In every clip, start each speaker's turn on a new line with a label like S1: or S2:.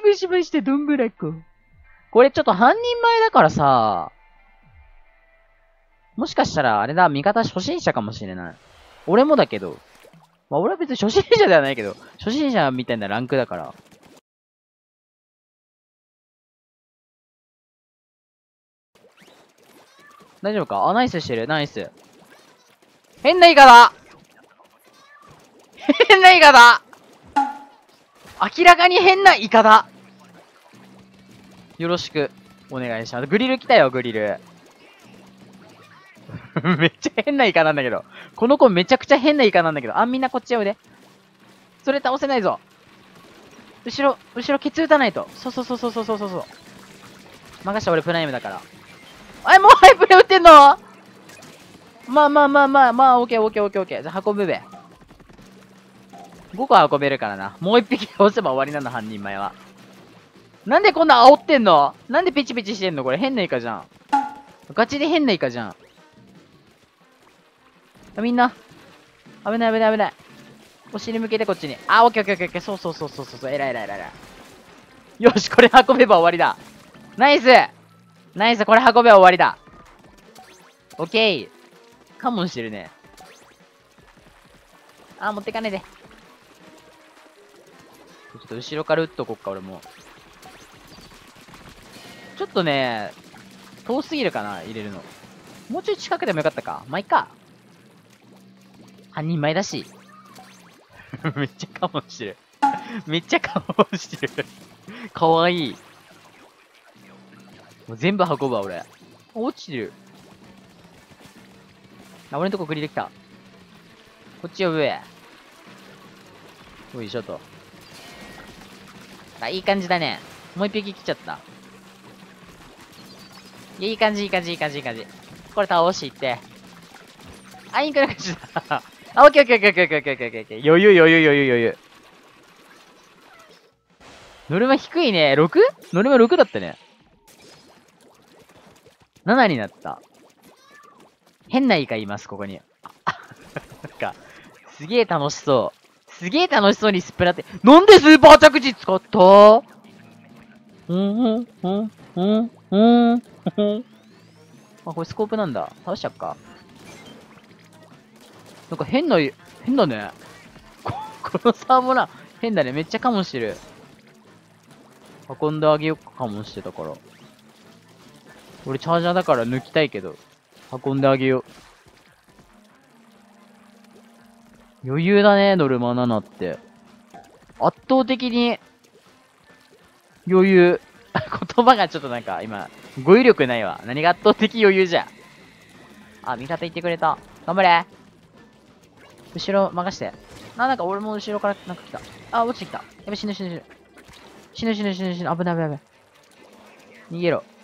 S1: ブしまして、どんぶらこ。これちょっと半人前だからさ、もしかしたらあれだ、味方初心者かもしれない。俺もだけど。まあ俺は別に初心者ではないけど、初心者みたいなランクだから。大丈夫か？あ、ナイスしてる、ナイス。変なイカだ変なイカだ明らかに変なイカだよろしくお願いします。グリル来たよ、グリル。めっちゃ変なイカなんだけど。この子めちゃくちゃ変なイカなんだけど。あ、みんなこっちへおいで。それ倒せないぞ。後ろケツ打たないと。そう。任した俺プライムだから。あ、もうハイプレ打ってんの？まあ、オッケー。じゃあ運ぶべ。5個運べるからな。もう1匹倒せば終わりなんだ、半人前は。なんでこんな煽ってんの？なんでペチペチしてんの？これ変なイカじゃん。ガチで変なイカじゃん。みんな。危ない。お尻向けてこっちに。あ、オッケー。そう。えらい。よし、これ運べば終わりだ。ナイス、これ運べば終わりだ。オッケー。カモンしてるね。あ、持ってかねえで。ちょっと後ろから撃っとこっか、俺も。ちょっとね、遠すぎるかな、入れるの。もうちょい近くでもよかったか。まあ、いっか。半人前だし。めっちゃカモンしてる。かわいい。もう全部運ぶわ、俺。落ちてる。あ、俺のとこグリできた。こっち呼ぶべ。よいしょと。あ、いい感じだね。もう一匹来ちゃった。いい感じ。これ倒していって。あ、インクなくした。あ、オッケー。余裕。ノルマ低いね。6？ ノルマ6だったね。7になった。変なイカいます、ここに。なんか、すげえ楽しそうにスプラって。なんでスーパー着地使った？あ、これスコープなんだ。倒しちゃっか。なんか変だね。このサーモナ、変だね。めっちゃカモンしてる。運んであげよっか、カモンしてたから。俺チャージャーだから抜きたいけど、運んであげよう。余裕だね、ノルマ7って。圧倒的に、余裕。言葉がちょっとなんか今、語彙力ないわ。何が圧倒的余裕じゃ。あ、味方言ってくれた。頑張れ。後ろ任して。なんか俺も後ろからなんか来た。あ、落ちてきた。やべ、死ぬ。死ぬ。危ない。逃げろ。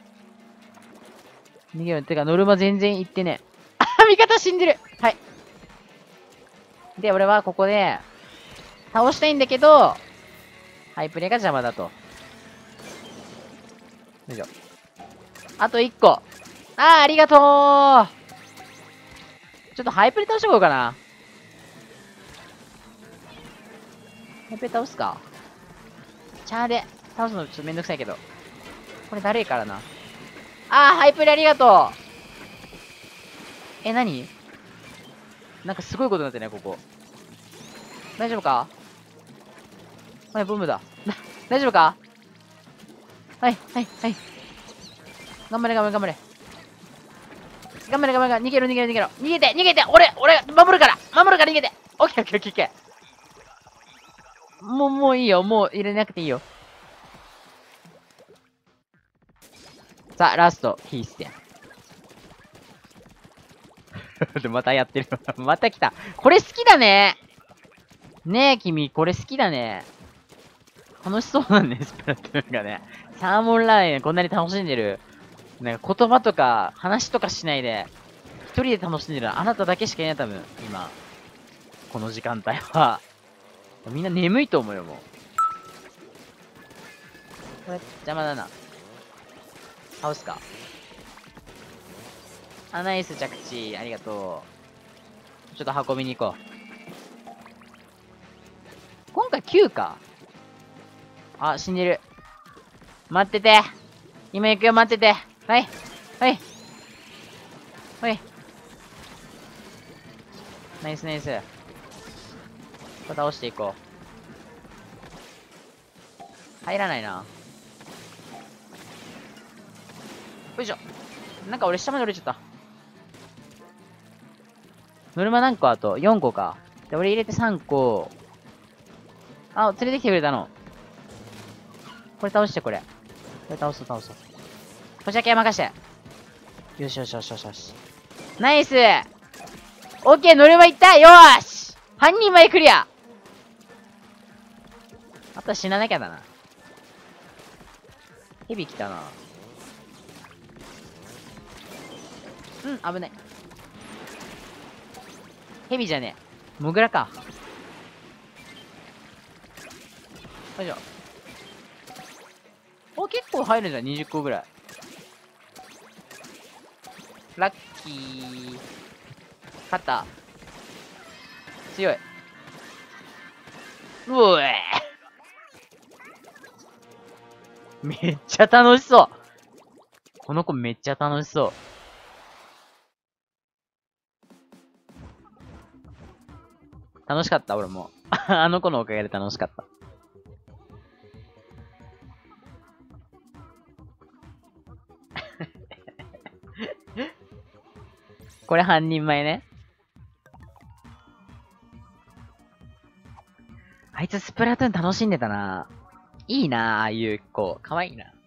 S1: てか、ノルマ全然行ってね。あ、味方死んでる。はい。で、俺はここで、倒したいんだけど、ハイプレイが邪魔だと。よいしょ。あと1個。ありがとう。ちょっとハイプレイ倒してこようかな。ハイプレイ倒すか。チャーで倒すのちょっとめんどくさいけど。これだるいからな。ハイプレイありがとう。何？なんかすごいことになってね、ここ。大丈夫か？はい、ボムだ。大丈夫か？はい。頑張れ。逃げろ。逃げて俺守るから逃げて。オッケー。もういいよ。もう入れなくていいよ。さあ、ラスト、ヒーステン。またやってる。また来た。これ好きだね。ねえ、君、これ好きだね。楽しそうなんね、スプラトゥーンがね。サーモンラーメンこんなに楽しんでる。なんか言葉とか話とかしないで、一人で楽しんでるあなただけしかいない、多分、今。この時間帯は。みんな眠いと思うよ、もう。これ、邪魔だな。倒すか。ナイス着地。ありがとう。ちょっと運びに行こう。今回9か。死んでる。 待ってて。今行くよ、待ってて。はい。はい。はい。ナイスナイス。これ倒していこう。入らないな。よいしょ。なんか俺下まで降りちゃった。ノルマ何個あと ?4 個か。で、俺入れて3個。あ、連れてきてくれたの。これ倒して、これ。これ倒そう、倒そう。こっちだけ任して。よしよしよしよしよし。ナイスオッケー、ノルマいったよーし半人前クリア。あとは死ななきゃだな。ヘビ来たな。うん、危ない。ヘビじゃねえ。モグラか。よいしょ。お、結構入るじゃん、20個ぐらい。ラッキー。勝った。強い。うおえめっちゃ楽しそう。この子めっちゃ楽しそう。楽しかった、俺も。あの子のおかげで楽しかった。これ半人前ね。あいつスプラトゥーン楽しんでたな。いいな、ああいう子。かわいいな。